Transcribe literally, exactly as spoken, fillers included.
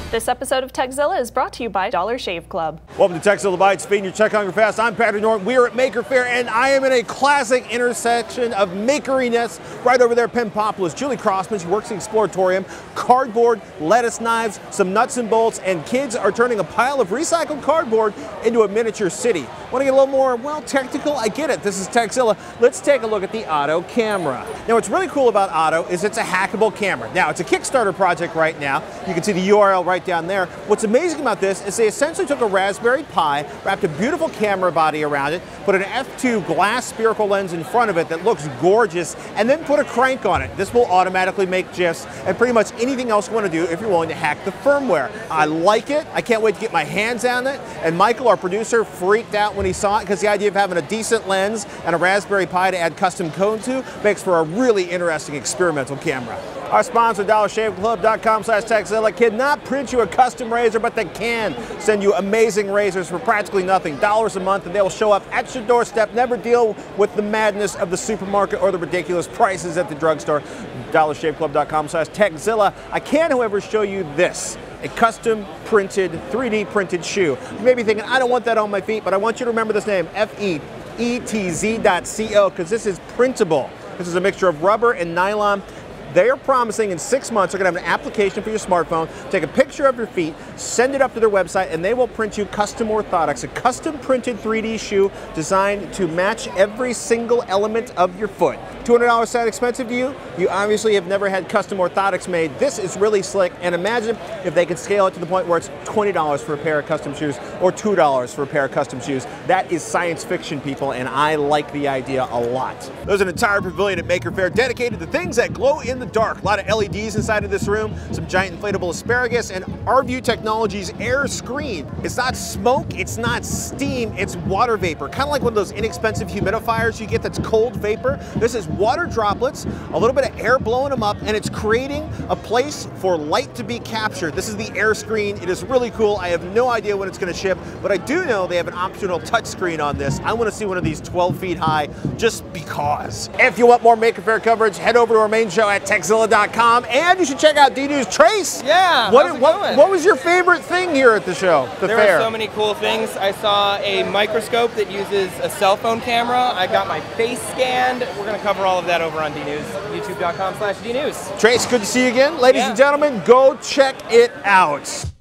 This episode of Techzilla is brought to you by Dollar Shave Club. Welcome to Techzilla Bites, feeding your tech hunger fast. I'm Patrick Norton. We are at Maker Faire, and I am in a classic intersection of makeriness. Right over there, Pimpopolis, Julie Crossman, she works in Exploratorium, cardboard, lettuce knives, some nuts and bolts, and kids are turning a pile of recycled cardboard into a miniature city. Want to get a little more, well, technical? I get it. This is Techzilla. Let's take a look at the Otto camera. Now, what's really cool about Otto is it's a hackable camera. Now, it's a Kickstarter project right now. You can see the U R L right down there. What's amazing about this is they essentially took a Raspberry Pi, wrapped a beautiful camera body around it, put an F two glass spherical lens in front of it that looks gorgeous, and then put a crank on it. This will automatically make GIFs and pretty much anything else you want to do if you're willing to hack the firmware. I like it. I can't wait to get my hands on it. And Michael, our producer, freaked out when he saw it because the idea of having a decent lens and a Raspberry Pi to add custom code to makes for a really interesting experimental camera. Our sponsor, dollar shave club dot com slash Techzilla, cannot print you a custom razor, but they can send you amazing razors for practically nothing, dollars a month, and they will show up at your doorstep. Never deal with the madness of the supermarket or the ridiculous prices at the drugstore. dollar shave club dot com slash Techzilla. I can, however, show you this. A custom printed, three D printed shoe. You may be thinking, I don't want that on my feet, but I want you to remember this name, F E E T Z dot co, because this is printable. This is a mixture of rubber and nylon. They are promising in six months they're going to have an application for your smartphone, take a picture of your feet, send it up to their website, and they will print you custom orthotics, a custom printed three D shoe designed to match every single element of your foot. two hundred dollars sound expensive to you? You obviously have never had custom orthotics made. This is really slick, and imagine if they could scale it to the point where it's twenty dollars for a pair of custom shoes or two dollars for a pair of custom shoes. That is science fiction, people, and I like the idea a lot. There's an entire pavilion at Maker Faire dedicated to things that glow in the dark. A lot of L E Ds inside of this room, some giant inflatable asparagus, and AirView Technologies air screen. It's not smoke, it's not steam, it's water vapor. Kind of like one of those inexpensive humidifiers you get that's cold vapor. This is water droplets, a little bit of air blowing them up, and it's creating a place for light to be captured. This is the air screen. It is really cool. I have no idea when it's going to ship, but I do know they have an optional touch screen on this. I want to see one of these twelve feet high just because. If you want more Maker Faire coverage, head over to our main show at Techzilla dot com, and you should check out D-News. Trace, yeah, what, how's it what, going? what was your favorite thing here at the show, the there fair? There were so many cool things. I saw a microscope that uses a cell phone camera. I got my face scanned. We're going to cover all of that over on D-News, youtube dot com slash D News. Trace, good to see you again. Ladies yeah. and gentlemen, go check it out.